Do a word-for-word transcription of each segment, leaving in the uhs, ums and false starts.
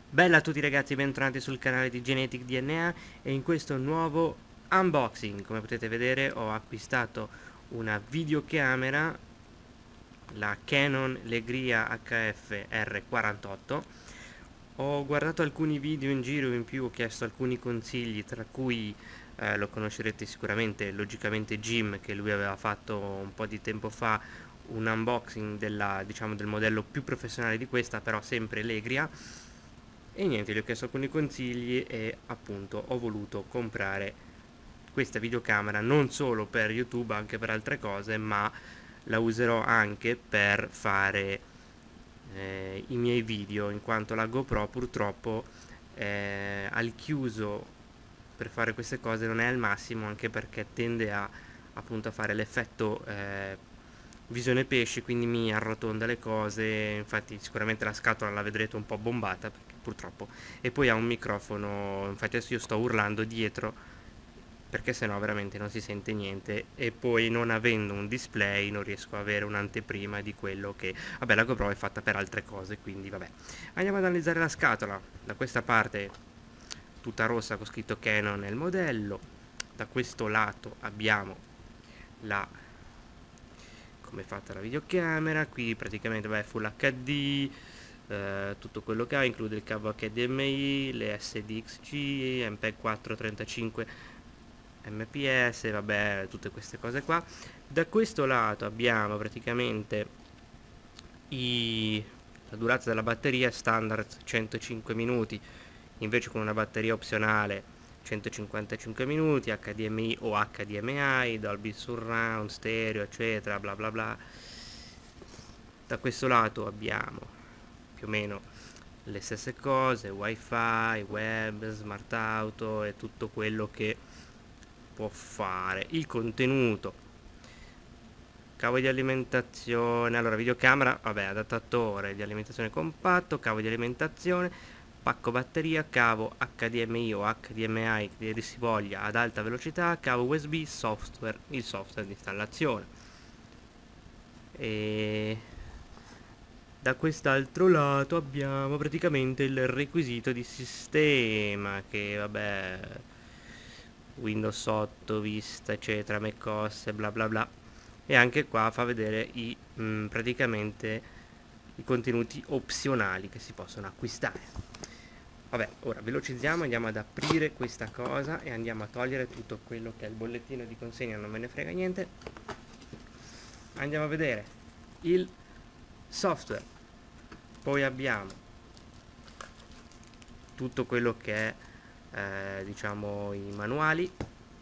Bella a tutti ragazzi, bentornati sul canale di Genetic D N A e in questo nuovo unboxing. Come potete vedere ho acquistato una videocamera, la Canon Legria H F R quarantotto. Ho guardato alcuni video in giro, in più ho chiesto alcuni consigli, tra cui eh, lo conoscerete sicuramente, logicamente Jim, che lui aveva fatto un po' di tempo fa un unboxing della, diciamo, del modello più professionale di questa, però sempre Legria. E niente, gli ho chiesto alcuni consigli e appunto ho voluto comprare questa videocamera non solo per YouTube, anche per altre cose, ma la userò anche per fare eh, i miei video, in quanto la GoPro purtroppo eh, al chiuso per fare queste cose non è al massimo, anche perché tende a appunto a fare l'effetto eh, visione pesce, quindi mi arrotonda le cose. Infatti sicuramente la scatola la vedrete un po' bombata, perché purtroppo, e poi ha un microfono, infatti adesso io sto urlando dietro perché sennò veramente non si sente niente, e poi non avendo un display non riesco a avere un'anteprima di quello che, vabbè, la GoPro è fatta per altre cose, quindi vabbè. Andiamo ad analizzare la scatola. Da questa parte tutta rossa con scritto Canon nel modello, da questo lato abbiamo la come è fatta la videocamera. Qui praticamente vai full H D, eh, tutto quello che ha, include il cavo H D M I, le S D X C, M P E G quattro trentacinque M P S, vabbè, tutte queste cose qua. Da questo lato abbiamo praticamente i, la durata della batteria standard centocinque minuti, invece con una batteria opzionale centocinquantacinque minuti, H D M I o H D M I, Dolby Surround, stereo, eccetera, bla bla bla. Da questo lato abbiamo più o meno le stesse cose, wifi, web, smart auto e tutto quello che può fare. Il contenuto: cavo di alimentazione, allora videocamera, vabbè, adattatore di alimentazione compatto, cavo di alimentazione, pacco batteria, cavo H D M I o H D M I che dir si voglia ad alta velocità, cavo U S B, software, il software di installazione. E da quest'altro lato abbiamo praticamente il requisito di sistema, che vabbè, Windows otto, Vista, eccetera, macOS, bla bla bla. E anche qua fa vedere i mh, praticamente i contenuti opzionali che si possono acquistare. Vabbè, ora velocizziamo, andiamo ad aprire questa cosa e andiamo a togliere tutto quello che è il bollettino di consegna, non me ne frega niente. Andiamo a vedere il software, poi abbiamo tutto quello che è eh, diciamo i manuali,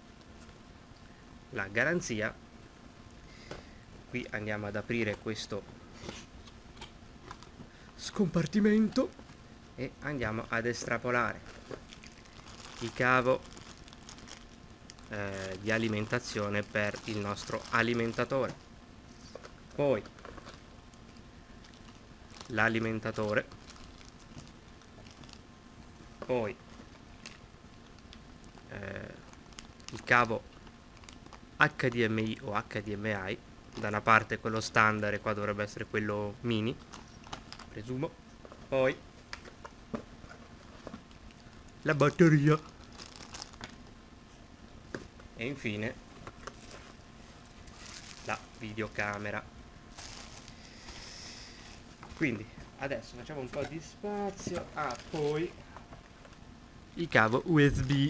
la garanzia. Qui andiamo ad aprire questo scompartimento e andiamo ad estrapolare il cavo eh, di alimentazione per il nostro alimentatore, poi l'alimentatore, poi eh, il cavo H D M I o H D M I, da una parte quello standard e qua dovrebbe essere quello mini, presumo, poi la batteria e infine la videocamera. Quindi adesso facciamo un po' di spazio. Ah, poi il cavo U S B,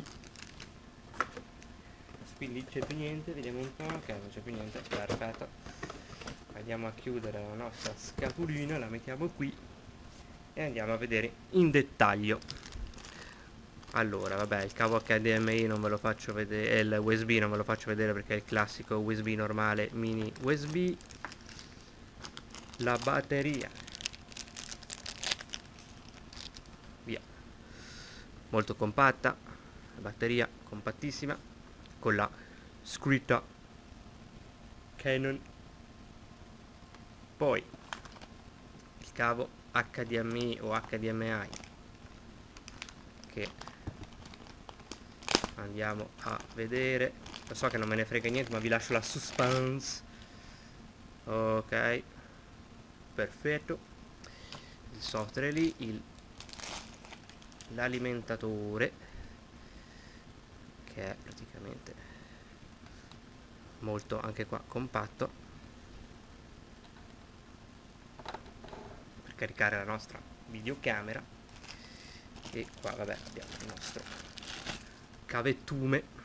quindi c'è più niente, vediamo un po'. Ok, non c'è più niente, perfetto. Andiamo a chiudere la nostra scatolina, la mettiamo qui e andiamo a vedere in dettaglio. Allora, vabbè, il cavo H D M I non ve lo faccio vedere, il U S B non ve lo faccio vedere perché è il classico U S B normale, mini U S B. La batteria, via, molto compatta, la batteria compattissima con la scritta Canon. Poi il cavo H D M I o H D M I che andiamo a vedere. Lo so che non me ne frega niente, ma vi lascio la suspense. Ok, perfetto. Il software è lì, il l'alimentatore, che è praticamente molto anche qua compatto, per caricare la nostra videocamera. E qua vabbè abbiamo il nostro cavettume,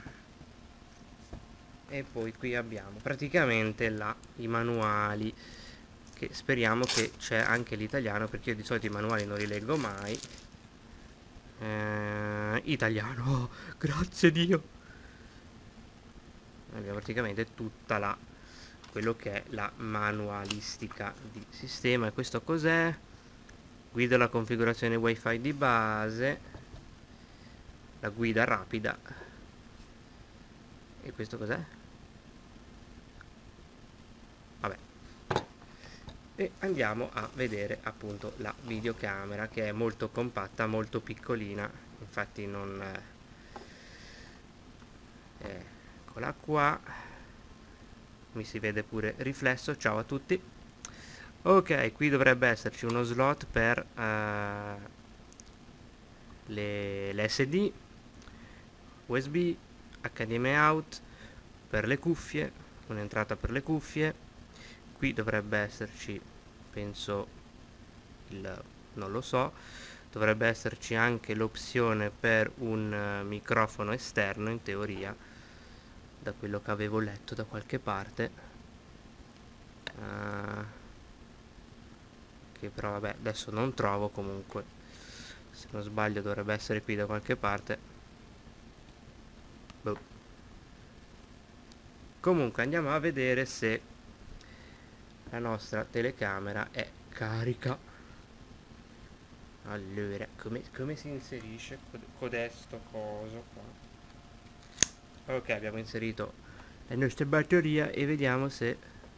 e poi qui abbiamo praticamente la, i manuali, che speriamo che c'è anche l'italiano, perché io di solito i manuali non li leggo mai. Eh, italiano, oh, grazie Dio. Abbiamo praticamente tutta la, quello che è la manualistica di sistema. E questo cos'è? Guida alla configurazione wifi di base, la guida rapida. E questo cos'è? Vabbè. E andiamo a vedere appunto la videocamera, che è molto compatta, molto piccolina, infatti non eh, eccola qua, mi si vede pure riflesso. Ciao a tutti. Ok, qui dovrebbe esserci uno slot per uh, le, l'S D, U S B, H D M I out per le cuffie, un'entrata per le cuffie. Qui dovrebbe esserci, penso, il, non lo so, dovrebbe esserci anche l'opzione per un uh, microfono esterno, in teoria, da quello che avevo letto da qualche parte, uh, che però vabbè adesso non trovo. Comunque se non sbaglio dovrebbe essere qui da qualche parte. Boh. Comunque andiamo a vedere se la nostra telecamera è carica. Allora, come, come si inserisce codesto coso qua? Ok, abbiamo inserito le nostre batterie e vediamo se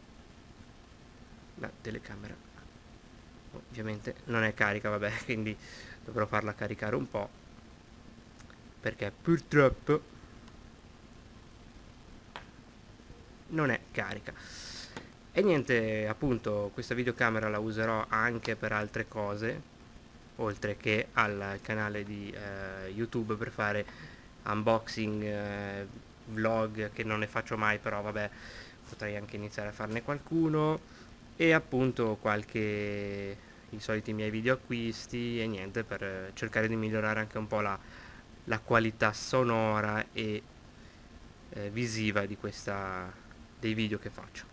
la telecamera ovviamente non è carica, vabbè, quindi dovrò farla caricare un po', perché purtroppo non è carica. E niente, appunto questa videocamera la userò anche per altre cose, oltre che al canale di eh, YouTube, per fare unboxing, eh, vlog, che non ne faccio mai, però vabbè, potrei anche iniziare a farne qualcuno, e appunto qualche, i soliti miei video acquisti, e niente, per cercare di migliorare anche un po' la, la qualità sonora e eh, visiva di questa, dei video che faccio.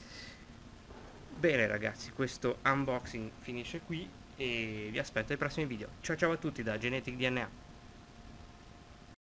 Bene ragazzi, questo unboxing finisce qui e vi aspetto ai prossimi video. Ciao ciao a tutti da Genetic D N A.